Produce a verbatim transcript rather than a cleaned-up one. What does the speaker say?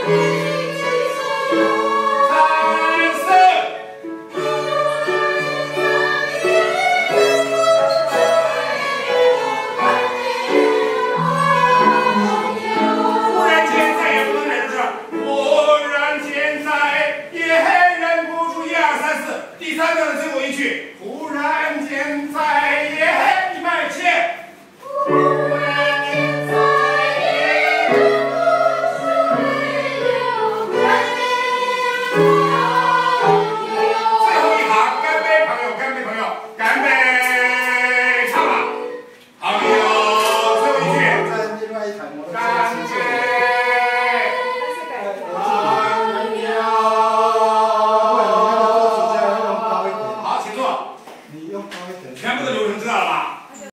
第三段的最后一句，忽然间再也一脉切。忽然间再也不水流干最后一行，干杯，朋友，干杯，朋友，干杯，唱吧，朋友，最后一句， 在另外一台摩托车干杯。 全部的流程知道了吧？